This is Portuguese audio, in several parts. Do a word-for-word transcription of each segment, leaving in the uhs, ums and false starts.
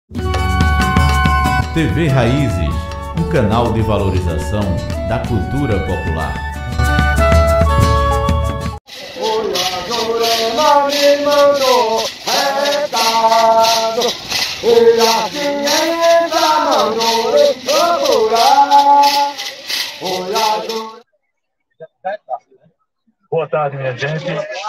T V Raízes, um canal de valorização da cultura popular. O Jurema me mandou recado, e a ciência mandou eu procurar. Boa tarde, minha gente.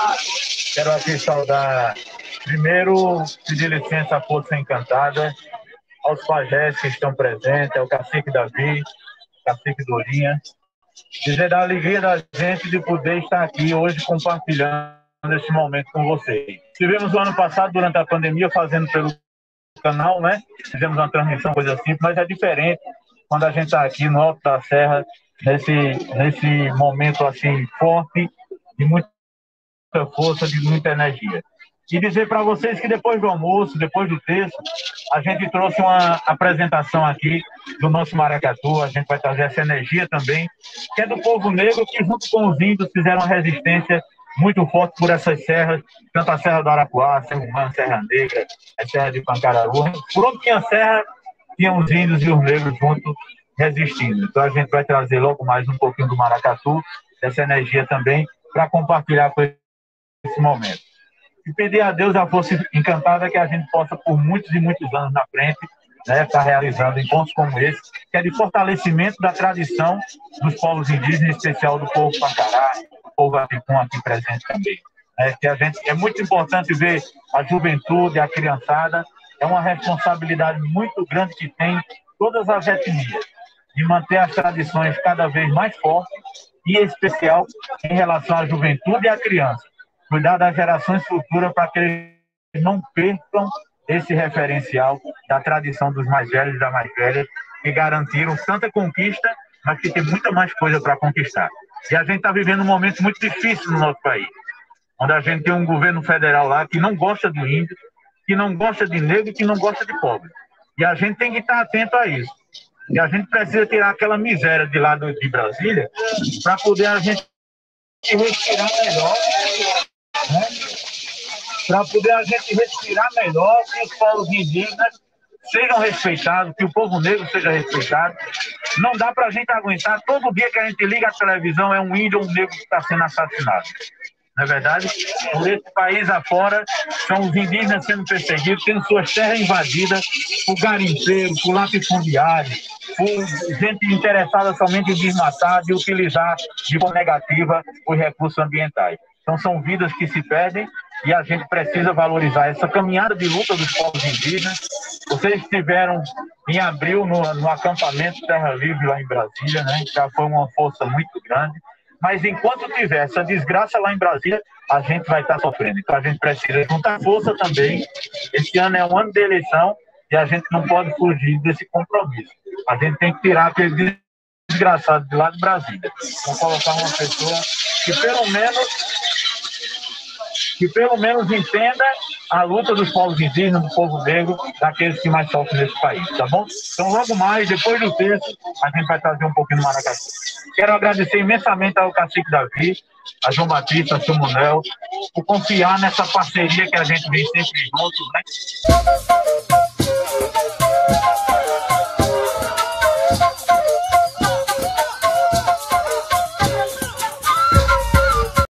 Quero aqui saudar, primeiro, pedir licença à Força Encantada, aos pajés que estão presentes, ao cacique Davi, cacique Dorinha, dizer da alegria da gente de poder estar aqui hoje compartilhando esse momento com vocês. Tivemos o ano passado, durante a pandemia, fazendo pelo canal, né? Fizemos uma transmissão, coisa simples, mas é diferente quando a gente está aqui no alto da serra, nesse, nesse momento assim forte, de muita força, de muita energia. E dizer para vocês que depois do almoço, depois do texto, a gente trouxe uma apresentação aqui do nosso maracatu. A gente vai trazer essa energia também, que é do povo negro, que junto com os índios fizeram uma resistência muito forte por essas serras, tanto a Serra do Arapuá, Serra Humana, Serra Negra, a Serra de Pancararu. Por onde tinha serra, tinham os índios e os negros juntos resistindo. Então a gente vai trazer logo mais um pouquinho do maracatu, dessa energia também, para compartilhar com esse momento. E pedir a Deus a força encantada que a gente possa, por muitos e muitos anos na frente, né, estar realizando encontros como esse, que é de fortalecimento da tradição dos povos indígenas, em especial do povo Pancará, do povo Apicum aqui presente também. É, que a gente, é muito importante ver a juventude, a criançada, é uma responsabilidade muito grande que tem todas as etnias, de manter as tradições cada vez mais fortes, e em especial em relação à juventude e à criança. Cuidar das gerações futuras para que eles não percam esse referencial da tradição dos mais velhos e das mais velhas, que garantiram tanta conquista, mas que tem muita mais coisa para conquistar. E a gente está vivendo um momento muito difícil no nosso país, onde a gente tem um governo federal lá que não gosta do índio, que não gosta de negro e que não gosta de pobre. E a gente tem que estar atento a isso. E a gente precisa tirar aquela miséria de lá de Brasília para poder a gente respirar melhor, né? Para poder a gente respirar melhor, que os povos indígenas sejam respeitados, que o povo negro seja respeitado. Não dá para a gente aguentar, todo dia que a gente liga a televisão é um índio ou um negro que está sendo assassinado. Não é verdade? Por esse país afora, são os indígenas sendo perseguidos, tendo suas terras invadidas por garimpeiros, por latifundiários, por gente interessada somente em desmatar e utilizar de forma negativa os recursos ambientais. Então são vidas que se perdem e a gente precisa valorizar essa caminhada de luta dos povos indígenas. Vocês estiveram em abril no, no acampamento Terra Livre lá em Brasília, né? Já foi uma força muito grande. Mas enquanto tiver essa desgraça lá em Brasília, a gente vai estar sofrendo. Então a gente precisa juntar força também. Esse ano é um ano de eleição e a gente não pode fugir desse compromisso. A gente tem que tirar aquele desgraçado de lá de Brasília. Vou colocar uma pessoa que pelo menos que pelo menos entenda a luta dos povos indígenas, do povo negro, daqueles que mais sofrem nesse país, tá bom? Então, logo mais, depois do texto, a gente vai trazer um pouquinho do maracatu. Quero agradecer imensamente ao cacique Davi, a João Batista, a seu Munel, por confiar nessa parceria que a gente vem sempre juntos, né?